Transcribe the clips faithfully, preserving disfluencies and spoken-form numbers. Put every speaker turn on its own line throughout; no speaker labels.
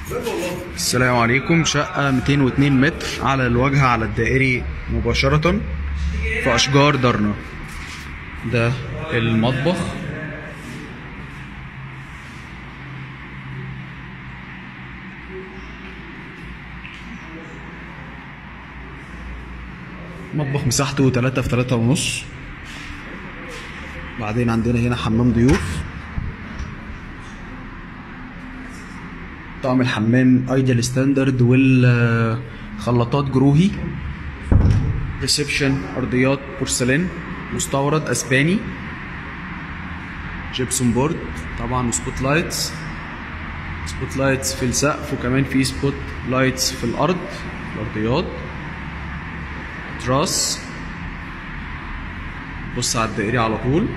السلام عليكم. شقة مئتين واثنين متر على الواجهة على الدائري مباشرة في أشجار درنا. ده المطبخ. مطبخ مساحته تلاتة في تلاتة ونص. بعدين عندنا هنا حمام ضيوف. طقم الحمام ايديال ستاندرد والخلاطات جروهي. ريسبشن ارضيات بورسلين مستورد اسباني. جيبسون بورد طبعا وسبوت لايتس. سبوت لايتس في السقف وكمان في سبوت لايتس في الارض الارضيات. تراس بص على الدائري على طول.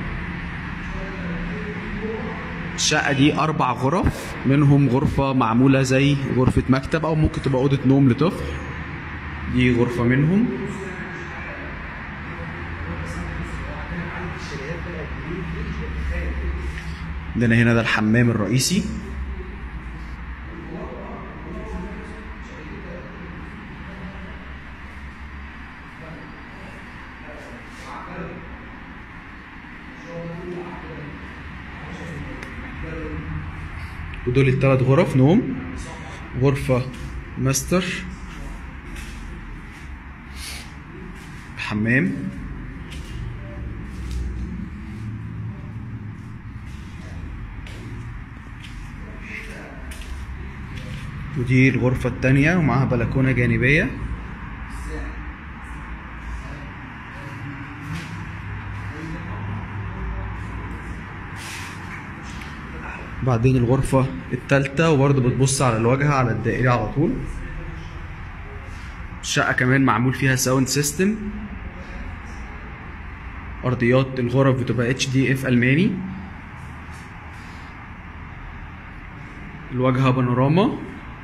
الشقة دي أربع غرف، منهم غرفة معمولة زي غرفة مكتب أو ممكن تبقى أوضة نوم لطفل. دي غرفة منهم. عندنا هنا ده الحمام الرئيسي. ودول الثلاث غرف نوم. غرفة ماستر حمام. ودي الغرفة التانية ومعاها بلكونة جانبية. بعدين الغرفة التالتة وبرضه بتبص على الواجهة على الدائري على طول. الشقة كمان معمول فيها ساوند سيستم. أرضيات الغرف بتبقى اتش دي اف ألماني. الواجهة بانوراما.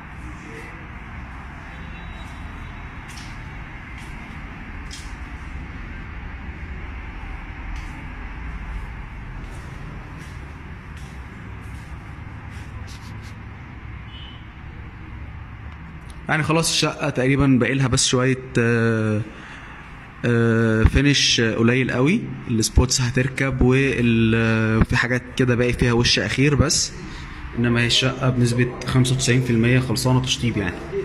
يعني خلاص الشقة تقريبا باقيلها بس شوية آه آه فينش قليل قوي. السبوتس هتركب وفي حاجات كده باقي فيها وش اخير بس، انما هي الشقة بنسبة خمسة وتسعين في المية خلصانة تشطيب يعني.